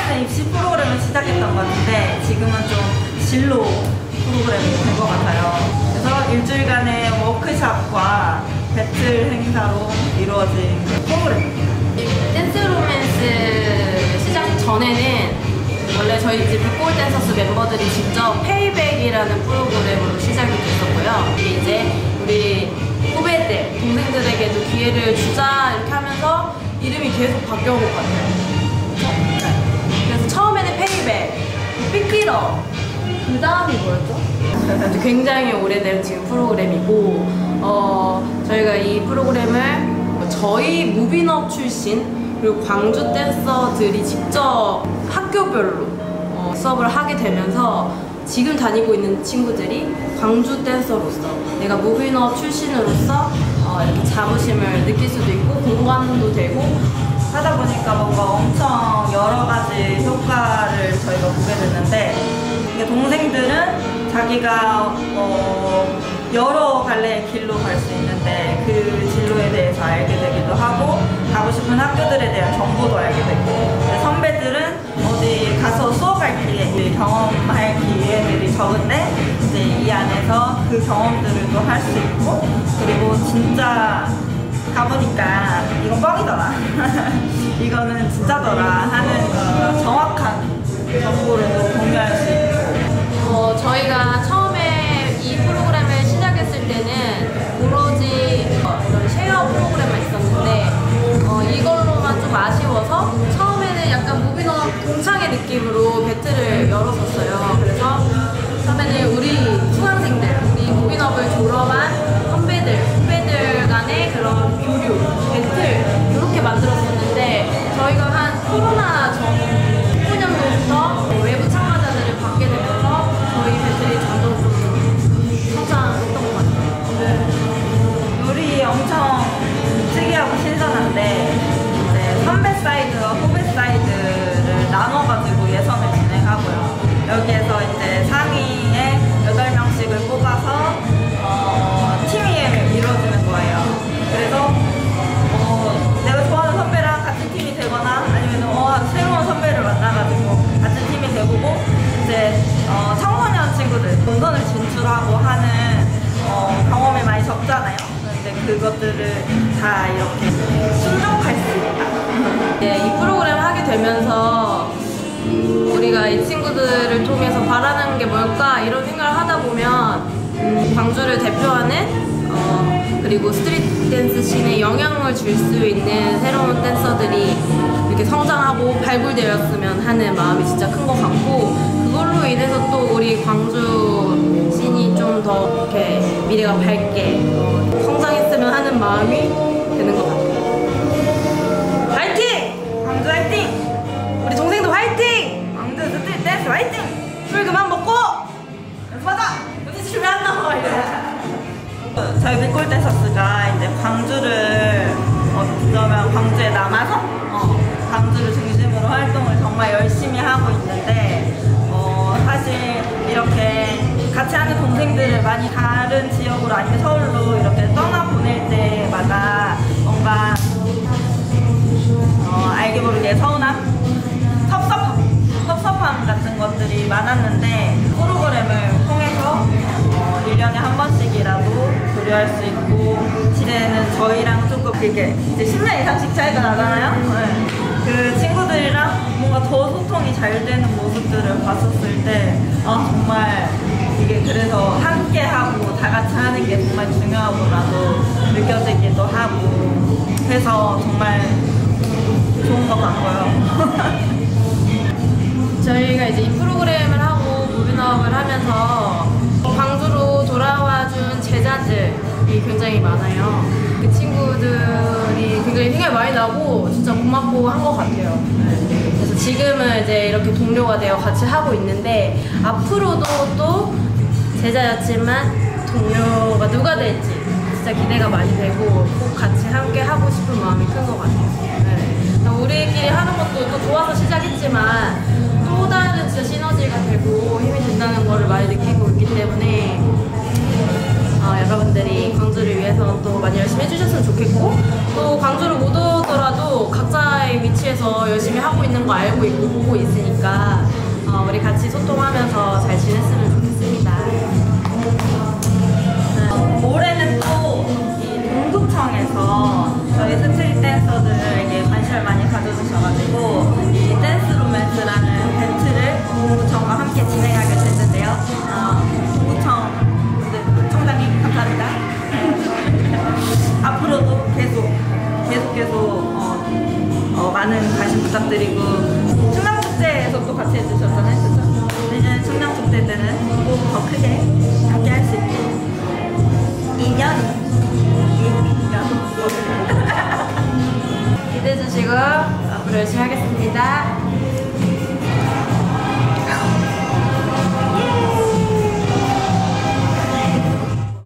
처음에는 입시 프로그램을 시작했던 것 같은데 지금은 좀 진로 프로그램이 된 것 같아요. 그래서 일주일간의 워크샵과 배틀 행사로 이루어진 프로그램입니다. 댄스 로맨스 시작 전에는 원래 저희 이제 빅볼 댄서스 멤버들이 직접 페이백이라는 프로그램으로 시작이 됐었고요. 이제 우리 후배들, 동생들에게도 기회를 주자 이렇게 하면서 이름이 계속 바뀌어온 것 같아요. 그래서 처음에는 페이백, 삐끼러, 그 다음이 뭐였죠? 굉장히 오래된 지금 프로그램이고 저희가 이 프로그램을 저희 무비너 출신 그리고 광주 댄서들이 직접 학교별로 수업을 하게 되면서 지금 다니고 있는 친구들이 광주 댄서로서 내가 무비너 출신으로서 이렇게 자부심을 느낄 수도 있고 공감도 되고 하다 보니까 뭔가 엄청 여러 가지 효과를 저희가 보게 됐는데 이게 동생들은 자기가 여러 갈래의 길로 갈 수 있는데 그 진로에 대해서 알게 되기도 하고 가고 싶은 학교들에 대한 정보도 알게 되고 선배들은 어디 가서 수업할 기회, 경험할 기회들이 적은데 이제 이 안에서 그 경험들을 또 할 수 있고 그리고 진짜 가보니까 이건 뻥이더라 이거는 진짜더라 하는 정확한 정보를 또 공유할 수 있고 저희가 처음에 이 프로그램을 시작했을 때는 오로지 이런 쉐어 프로그램만 있었는데 이걸로만 좀 아쉬워서 처음에는 약간 무비너 동창회 느낌으로 배틀을 열었었어요. 그래서 처음에는 우리 수강생들, 우리 무비너를 졸업한 선배들, 후배들 간의 그런 교류, 배틀 이렇게 만들었었는데 저희가 한 코로나 전 19년도부터 외부 참가자들을 받게 되면서 저희 배틀이 점점 좀 성장했던 것 같아요. 룰이 엄청 특이하고 신선한데 이제 선배 사이드와 후배 사이드를 나눠가지고 예선을 진행하고요. 여기에서 이제 상위에 8명씩을 뽑아서 팀이 이루어지는 거예요. 그래서 내가 좋아하는 선배랑 같은 팀이 되거나 아니면 새로운 선배를 만나가지고 같은 팀이 되고 이제 청소년 친구들 본선을 진출하고 하는 경험이 많이 적잖아요. 근데 그것들을 다 이렇게 순종할 수 있다. 네, 이 프로그램 하게 되면서 우리가 이 친구들을 통해서 바라는 게 뭘까 이런 생각을 하다 보면 광주를 대표하는 그리고 스트릿 댄스 씬에 영향을 줄 수 있는 새로운 댄서들이 이렇게 성장하고 발굴되었으면 하는 마음이 진짜 큰 것 같고 그걸로 인해서 또 우리 광주 씬이 좀 더 이렇게 미래가 밝게 성장했으면 하는 마음이 드는 것 같아요. 화이팅! 광주 화이팅! 우리 동생도 화이팅! 광주 스트릿 댄스 화이팅! 술 그만 먹고 연습하자! 요새 집에 안 나와 이래. 저희 빅골 댄서스가 이제 광주를 어쩌면 광주에 남아서 광주를 중심으로 활동을 정말 열심히 하고 있는데 사실 이렇게 같이 하는 동생들을 많이 다른 지역으로 아니면 서울로 이렇게 떠나보낼 때마다 뭔가 알게 모르게 서운함, 섭섭함 같은 것들이 많았는데 프로그램을 통해서 1년에 한 번씩이라도 교류할 수 있고 지내는 저희랑 조금 이렇게 이제 10년 이상씩 차이가 나잖아요. 네. 그 친구들이랑 뭔가 더 소통이 잘 되는 모습들을 봤었을 때 정말 이게 그래서 함께 하고 다 같이 하는 게 정말 중요하구나도 느껴지기도 하고 해서 정말 좋은 것 같고요. 저희가 이제 이 프로그램을 하고 무비너업을 하면서 광주로 돌아와준 제자들이 굉장히 많아요. 그 친구들이 굉장히 생각이 많이 나고 진짜 고맙고 한 것 같아요. 그래서 지금은 이제 이렇게 동료가 되어 같이 하고 있는데 앞으로도 또 제자였지만 동료가 누가 될지 진짜 기대가 많이 되고 꼭 같이 함께 하고 싶은 마음이 큰 것 같아요. 네. 우리끼리 하는 것도 또 좋아서 시작했지만 또 다른 진짜 시너지가 되고 힘이 된다는 거를 많이 느끼고 있기 때문에 여러분들이 광주를 위해서 또 많이 열심히 해주셨으면 좋겠고 또 광주를 못 오더라도 각자의 위치 장치에서 열심히 하고 있는 거 알고 있고 보고 있으니까 우리 같이 소통하면서 잘 지냈으면 좋겠습니다. 올해는 또 이 동구청에서 저희 스트릿 댄서들에게 관심을 많이 가져주셔가지고 이 댄스 로맨스라는 벤트를 동구청과 함께 진행하게 됐는데요. 동구청 청장님 감사합니다. 앞으로도 계속 많은 관심 부탁드리고 충남축제에서 또 같이 해주셨잖아요, 그죠? 내년 충남축제 때는 꼭 더 크게 함께 할 수 있게 2년 기대해 주시고 앞으로 열심히 하겠습니다.